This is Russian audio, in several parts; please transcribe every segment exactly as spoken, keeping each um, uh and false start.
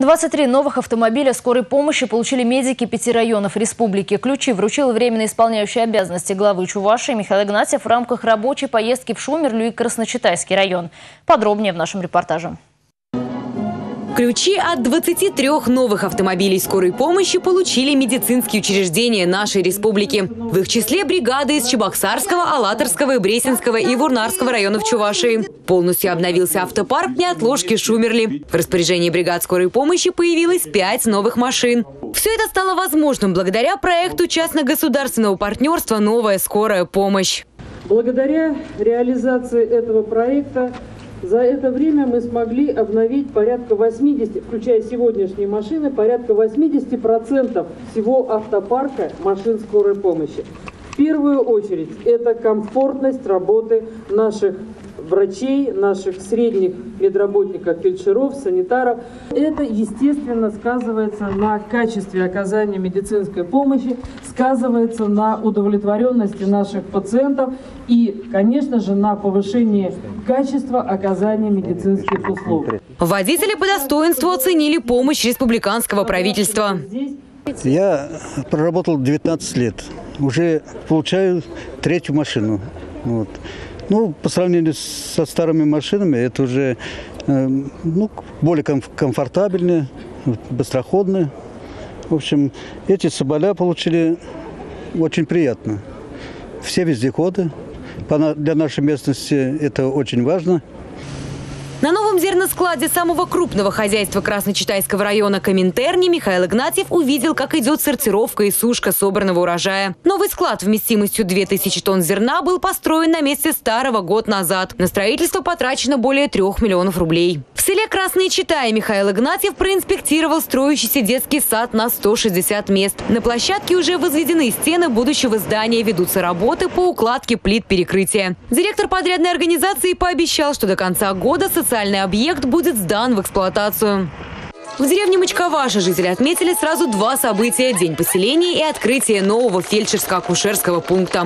двадцать три новых автомобиля скорой помощи получили медики пяти районов республики. Ключи вручил временно исполняющий обязанности главы Чувашии Михаил Игнатьев в рамках рабочей поездки в Шумерлю и Красночитайский район. Подробнее в нашем репортаже. Ключи от двадцати трёх новых автомобилей скорой помощи получили медицинские учреждения нашей республики. В их числе бригады из Чебоксарского, Алатырского, Бресенского и Вурнарского районов Чувашии. Полностью обновился автопарк неотложки Шумерли. В распоряжении бригад скорой помощи появилось пять новых машин. Все это стало возможным благодаря проекту частно-государственного партнерства «Новая скорая помощь». Благодаря реализации этого проекта за это время мы смогли обновить порядка восьмидесяти, включая сегодняшние машины, порядка восьмидесяти процентов всего автопарка машин скорой помощи. В первую очередь это комфортность работы наших врачей, наших средних медработников, фельдшеров, санитаров. Это, естественно, сказывается на качестве оказания медицинской помощи, сказывается на удовлетворенности наших пациентов и, конечно же, на повышении качества оказания медицинских услуг. Водители по достоинству оценили помощь республиканского правительства. Я проработал девятнадцать лет, уже получаю третью машину. Вот. Ну, по сравнению со старыми машинами, это уже э, ну, более комфортабельные, быстроходные. В общем, эти соболя получили очень приятно. Все вездеходы. Для нашей местности это очень важно. На новом зерноскладе самого крупного хозяйства Красночитайского района Коминтерни Михаил Игнатьев увидел, как идет сортировка и сушка собранного урожая. Новый склад вместимостью две тысячи тонн зерна был построен на месте старого год назад. На строительство потрачено более трех миллионов рублей. В селе Красные Читаи Михаил Игнатьев проинспектировал строящийся детский сад на сто шестьдесят мест. На площадке уже возведены стены будущего здания, ведутся работы по укладке плит перекрытия. Директор подрядной организации пообещал, что до конца года социальный объект будет сдан в эксплуатацию. В деревне Мачковаша жители отметили сразу два события – день поселения и открытие нового фельдшерско-акушерского пункта.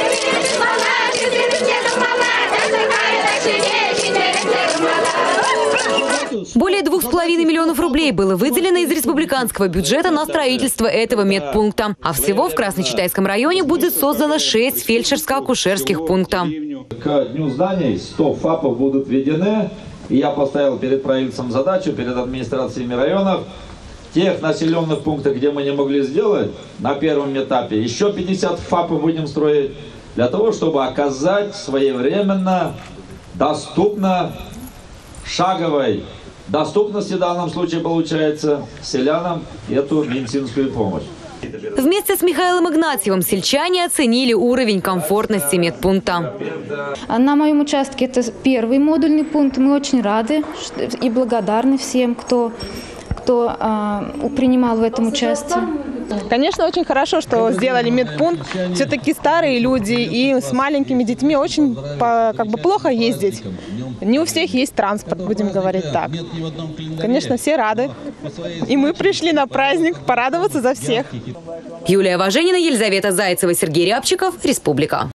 Более двух с половиной миллионов рублей было выделено из республиканского бюджета на строительство этого медпункта. А всего в Красночитайском районе будет создано шесть фельдшерско-акушерских пунктов. К дню зданий сто ФАПов будут введены. И я поставил перед правительством задачу, перед администрациями районов, тех населенных пунктов, где мы не могли сделать на первом этапе, еще пятьдесят ФАПов будем строить, для того, чтобы оказать своевременно, доступно, шаговой доступности в данном случае получается селянам эту медицинскую помощь. Вместе с Михаилом Игнатьевым сельчане оценили уровень комфортности медпункта. На моем участке это первый модульный пункт. Мы очень рады и благодарны всем, кто, кто а, принимал в этом участие. Конечно, очень хорошо, что сделали медпункт. Все-таки старые люди и с маленькими детьми очень по, как бы плохо ездить. Не у всех есть транспорт, будем говорить так. Конечно, все рады. И мы пришли на праздник порадоваться за всех. Юлия Важенина, Елизавета Зайцева, Сергей Рябчиков, Республика.